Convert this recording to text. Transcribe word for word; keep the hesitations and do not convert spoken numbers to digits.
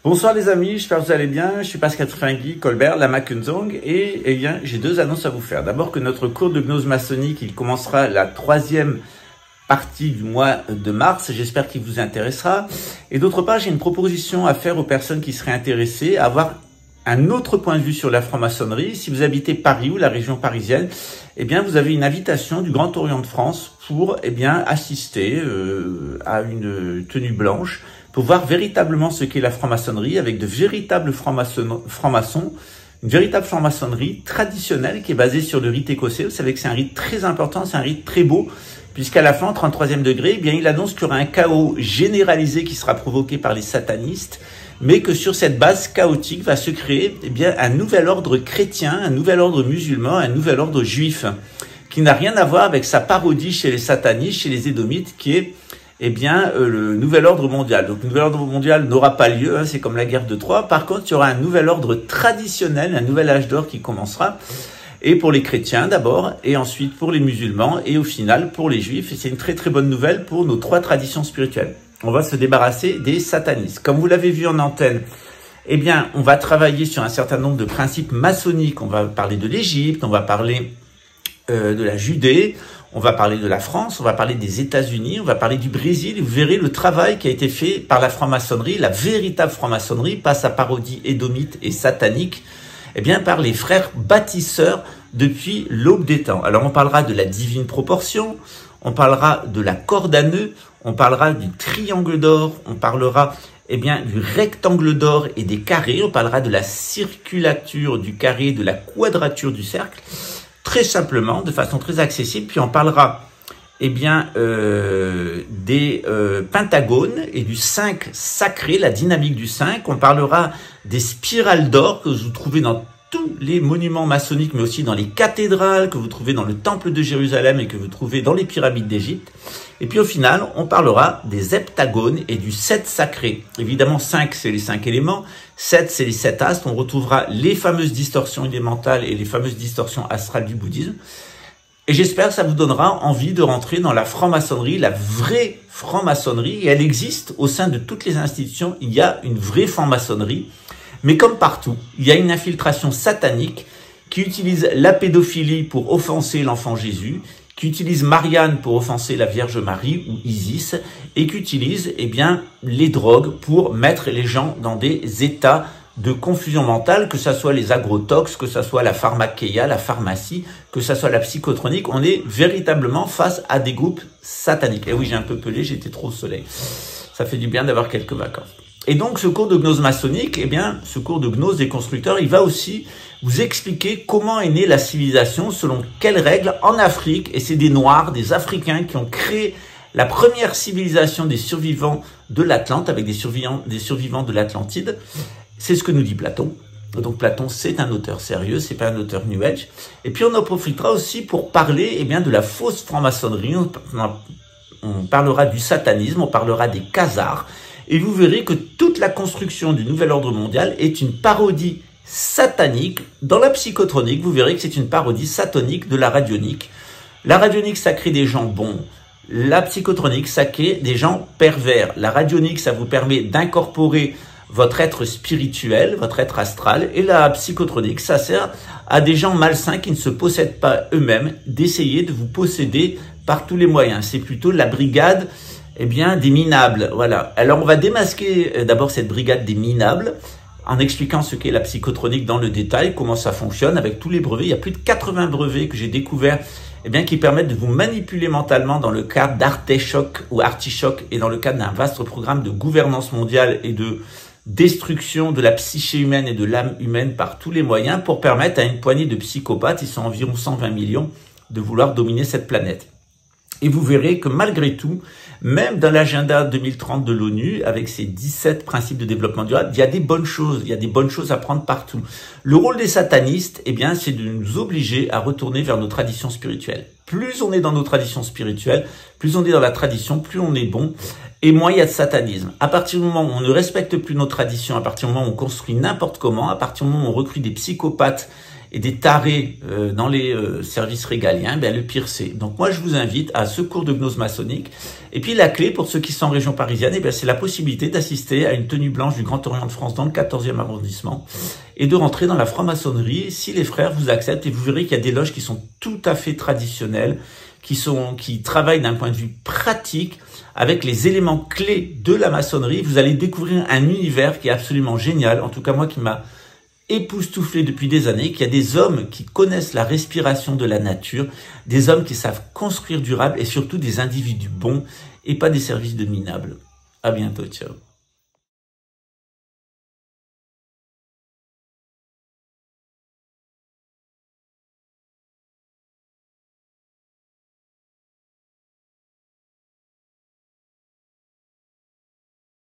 Bonsoir les amis, j'espère que vous allez bien. Je suis Pascal Truffaut, Colbert, Lama Kunzong, et eh bien j'ai deux annonces à vous faire. D'abord que notre cours de gnose maçonnique, il commencera la troisième partie du mois de mars. J'espère qu'il vous intéressera. Et d'autre part, j'ai une proposition à faire aux personnes qui seraient intéressées à avoir un autre point de vue sur la franc-maçonnerie. Si vous habitez Paris ou la région parisienne, eh bien vous avez une invitation du Grand Orient de France pour eh bien assister euh, à une tenue blanche pour voir véritablement ce qu'est la franc-maçonnerie avec de véritables francs-maçons, francs-maçons, une véritable franc-maçonnerie traditionnelle qui est basée sur le rite écossais. Vous savez que c'est un rite très important, c'est un rite très beau, puisqu'à la fin, en trente-troisième degré, eh bien il annonce qu'il y aura un chaos généralisé qui sera provoqué par les satanistes, mais que sur cette base chaotique va se créer eh bien un nouvel ordre chrétien, un nouvel ordre musulman, un nouvel ordre juif, qui n'a rien à voir avec sa parodie chez les satanistes, chez les édomites, qui est eh bien euh, le nouvel ordre mondial. Donc le nouvel ordre mondial n'aura pas lieu, hein, c'est comme la guerre de Troie. Par contre, il y aura un nouvel ordre traditionnel, un nouvel âge d'or qui commencera, et pour les chrétiens d'abord, et ensuite pour les musulmans, et au final pour les juifs. Et c'est une très très bonne nouvelle pour nos trois traditions spirituelles. On va se débarrasser des satanistes. Comme vous l'avez vu en antenne, eh bien, on va travailler sur un certain nombre de principes maçonniques. On va parler de l'Égypte, on va parler euh, de la Judée, on va parler de la France, on va parler des États-Unis, on va parler du Brésil. Et vous verrez le travail qui a été fait par la franc-maçonnerie, la véritable franc-maçonnerie, pas sa parodie édomite et satanique, eh bien, par les frères bâtisseurs depuis l'aube des temps. Alors, on parlera de la divine proportion, on parlera de la corde à nœuds, on parlera du triangle d'or, on parlera eh bien du rectangle d'or et des carrés, on parlera de la circulature du carré, de la quadrature du cercle, très simplement, de façon très accessible. Puis on parlera eh bien euh, des euh, pentagones et du cinq sacré, la dynamique du cinq. On parlera des spirales d'or que vous trouvez dans tous les monuments maçonniques, mais aussi dans les cathédrales, que vous trouvez dans le temple de Jérusalem et que vous trouvez dans les pyramides d'Égypte. Et puis au final, on parlera des heptagones et du sept sacré. Évidemment, cinq, c'est les cinq éléments. sept, c'est les sept astres. On retrouvera les fameuses distorsions élémentales et les fameuses distorsions astrales du bouddhisme. Et j'espère que ça vous donnera envie de rentrer dans la franc-maçonnerie, la vraie franc-maçonnerie. Et elle existe au sein de toutes les institutions. Il y a une vraie franc-maçonnerie. Mais comme partout, il y a une infiltration satanique qui utilise la pédophilie pour offenser l'enfant Jésus, qui utilise Marianne pour offenser la Vierge Marie ou Isis, et qui utilise eh bien, les drogues pour mettre les gens dans des états de confusion mentale, que ce soit les agrotox, que ce soit la pharmakeia, la pharmacie, que ce soit la psychotronique. On est véritablement face à des groupes sataniques. Et oui, j'ai un peu pelé, j'étais trop au soleil. Ça fait du bien d'avoir quelques vacances. Et donc, ce cours de gnose maçonnique, eh bien, ce cours de gnose des constructeurs, il va aussi vous expliquer comment est née la civilisation, selon quelles règles en Afrique. Et c'est des Noirs, des Africains qui ont créé la première civilisation des survivants de l'Atlante, avec des survivants, des survivants de l'Atlantide. C'est ce que nous dit Platon. Donc, Platon, c'est un auteur sérieux, c'est pas un auteur New Age. Et puis, on en profitera aussi pour parler, eh bien, de la fausse franc-maçonnerie. On, on parlera du satanisme, on parlera des khazars. Et vous verrez que toute la construction du nouvel ordre mondial est une parodie satanique. Dans la psychotronique, vous verrez que c'est une parodie satanique de la radionique. La radionique, ça crée des gens bons. La psychotronique, ça crée des gens pervers. La radionique, ça vous permet d'incorporer votre être spirituel, votre être astral. Et la psychotronique, ça sert à des gens malsains qui ne se possèdent pas eux-mêmes d'essayer de vous posséder par tous les moyens. C'est plutôt la brigade eh bien, des minables, voilà. Alors, on va démasquer euh, d'abord cette brigade des minables en expliquant ce qu'est la psychotronique dans le détail, comment ça fonctionne avec tous les brevets. Il y a plus de quatre-vingts brevets que j'ai découverts, eh bien, qui permettent de vous manipuler mentalement dans le cadre d'Artichoc ou Artichoc et dans le cadre d'un vaste programme de gouvernance mondiale et de destruction de la psyché humaine et de l'âme humaine par tous les moyens pour permettre à une poignée de psychopathes, ils sont environ cent vingt millions, de vouloir dominer cette planète. Et vous verrez que malgré tout, même dans l'agenda deux mille trente de l'ONU, avec ses dix-sept principes de développement durable, il y a des bonnes choses, il y a des bonnes choses à prendre partout. Le rôle des satanistes, eh bien, c'est de nous obliger à retourner vers nos traditions spirituelles. Plus on est dans nos traditions spirituelles, plus on est dans la tradition, plus on est bon, et moins il y a de satanisme. À partir du moment où on ne respecte plus nos traditions, à partir du moment où on construit n'importe comment, à partir du moment où on recrute des psychopathes, et des tarés euh, dans les euh, services régaliens, ben le pire c'est. Donc moi je vous invite à ce cours de gnose maçonnique. Et puis la clé pour ceux qui sont en région parisienne, eh ben, c'est la possibilité d'assister à une tenue blanche du Grand Orient de France dans le quatorzième arrondissement et de rentrer dans la franc-maçonnerie si les frères vous acceptent, et vous verrez qu'il y a des loges qui sont tout à fait traditionnelles, qui sont qui travaillent d'un point de vue pratique avec les éléments clés de la maçonnerie. Vous allez découvrir un univers qui est absolument génial, en tout cas moi qui m'a époustouflé depuis des années, qu'il y a des hommes qui connaissent la respiration de la nature, des hommes qui savent construire durable et surtout des individus bons et pas des services de minables. À bientôt, ciao.